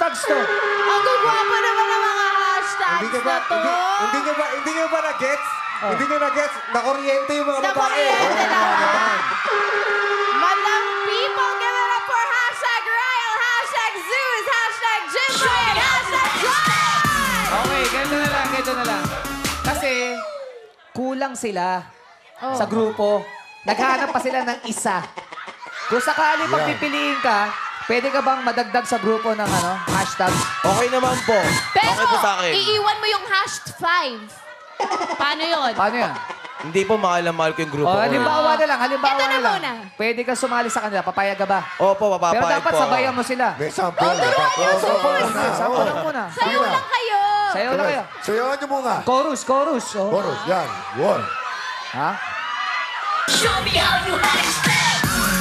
hashtags to? Ang gagwapo naman ng mga hashtags na to. Hindi nyo ba na-gets? Hindi nyo na-gets? Nakuryente yung mga babae. Nakuryente na. Madam people, give it up for hashtag Ryle, hashtag Zeus, hashtag Jimboy, and hashtag John! Okay, ganito na lang. Kasi, kulang sila sa grupo. Naghahanap pa sila ng isa. Kung sakali pagpipiliin ka, pwede ka bang madagdag sa grupo ng hashtag? Okay naman po. Pero, Okay po sa akin. iiwan mo yung hashtag 5. Paano yun? Paano yan? Hindi po mahal ko yung grupo. O, halimbawa na lang, Ito na muna. Pwede ka sumali sa kanila, papayag ka ba? Opo, papapayag Pero po dapat ako. sabayan mo sila. May sample. turuan niyo, Sampo lang muna. Sayo lang kayo. Sayo na kayo. Sayawan niyo muna. Chorus. Oh. Boros, yan. One. Ha? Show me how you hashtag.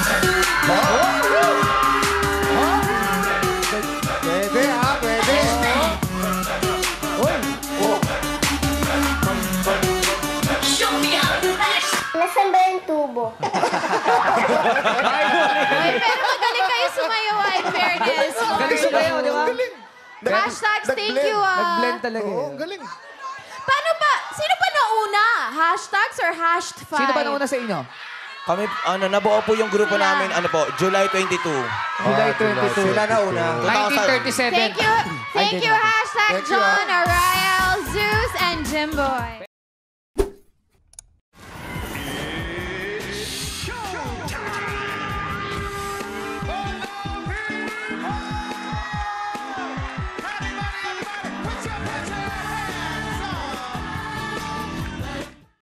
Pwede ha, pwede. Show me how you hashtag. Nasaan ba yung tubo? Ay, pero magaling kayo sumayaw, in fairness. Galing sumayaw, di ba? Hashtags, thank you, Nag-blend talaga. Oo, galing. Paano ba? Sino pa nauna? Hashtags or hashtag 5? Sino ba nauna sa inyo? Kami, nabuo po yung grupo Sila. namin, July 22. July 22. Sila na una. 1937. Thank you, Ay, hashtag Thank you, John, Ariel, Zeus, and Jimboy.